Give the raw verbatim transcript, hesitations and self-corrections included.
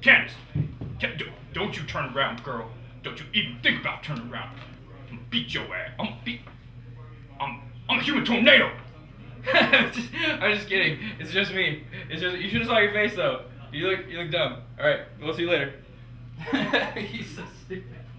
Candice, Can, don't you turn around, girl. Don't you even think about turning around. I'm gonna beat your ass. I'm gonna beat. I'm, I'm a human tornado. I'm just kidding. It's just me. It's just you should have saw your face though. You look you look dumb. All right, we'll see you later. He's so stupid.